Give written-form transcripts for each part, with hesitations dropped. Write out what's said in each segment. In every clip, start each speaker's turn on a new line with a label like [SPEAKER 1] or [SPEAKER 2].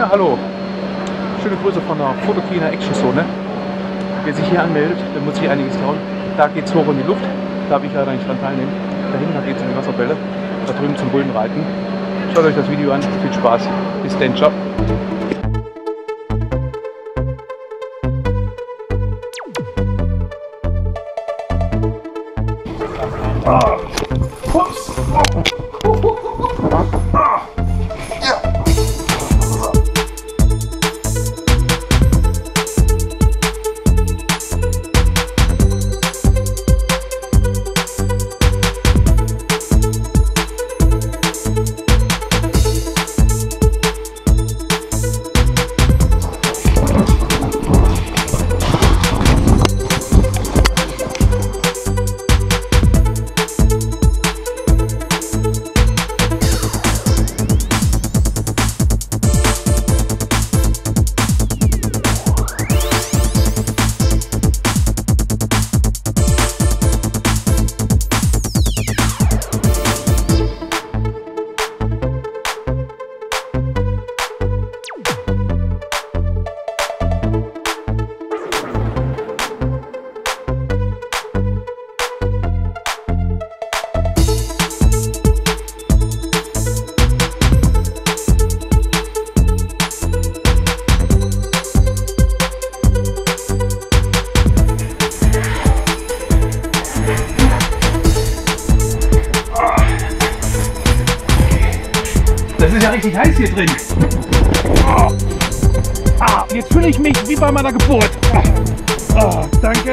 [SPEAKER 1] Ja, hallo. Schöne Grüße von der Photokina Action Zone. Wer sich hier anmeldet, der muss sich einiges trauen. Da geht es hoch in die Luft, da habe ich leider nicht dran teilnehmen. Dahinter geht es in die Wasserbälle, da drüben zum Bullenreiten. Schaut euch das Video an, viel Spaß. Bis dann, ciao.
[SPEAKER 2] Ups.
[SPEAKER 1] Das ist ja richtig heiß hier drin. Jetzt fühle ich mich wie bei meiner Geburt. Danke.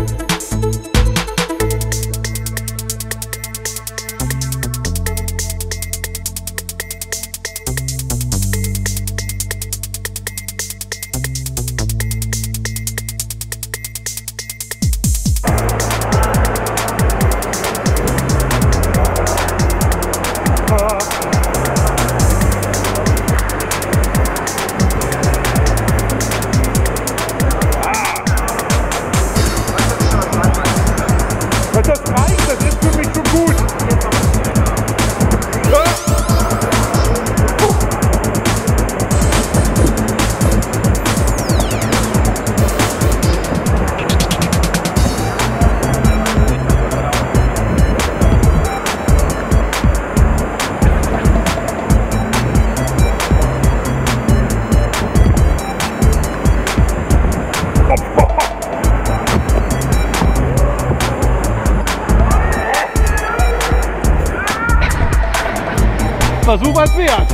[SPEAKER 1] Das reicht, das ist für mich so gut. Versuch was wert.